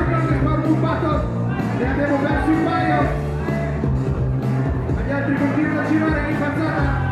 grande sparo bubato, ne abbiamo perso un paio, ma gli altri continuano a girare in passata.